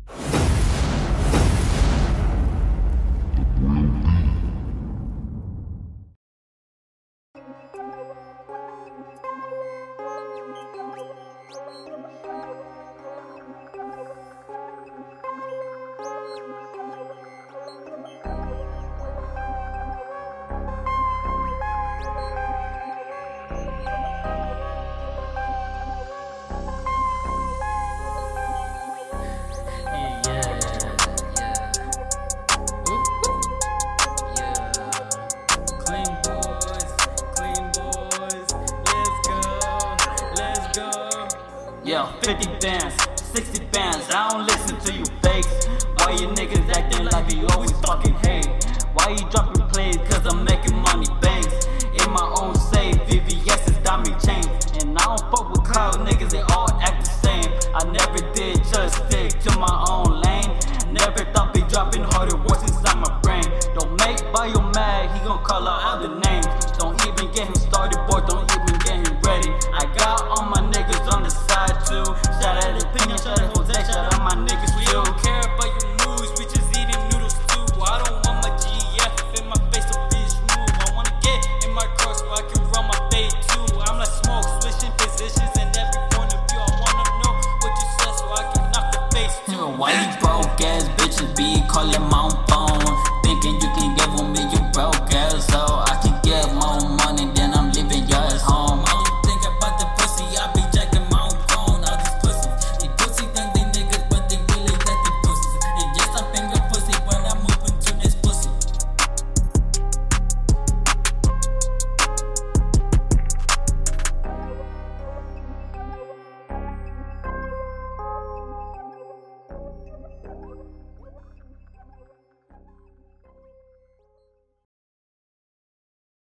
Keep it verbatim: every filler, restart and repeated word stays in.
Yeah, fifty bands, sixty bands, I don't listen to you fakes. Why you niggas acting like you always fucking hate? Why you dropping plays? Cause I'm making money banks. In my own safe, V V S's got me chains. And I don't fuck with cloud niggas, they all act the same. I never did, just stick to my own lane. Never thought be dropping harder words inside my brain. Don't make Bio mad, he gon' call out other names. Don't even get him started, boy, don't even get him ready. I got all my niggas on the side too. Shout out to Pina, shout out Jose, shout out my niggas We too. don't care about your moves, we just eating noodles too. I don't want my G F in my face, so bitch move. I wanna get in my car so I can run my fade too. I'm like smoke, switching positions and every point of view. I wanna know what you said so I can knock the face too. Why you broke ass bitches be calling my own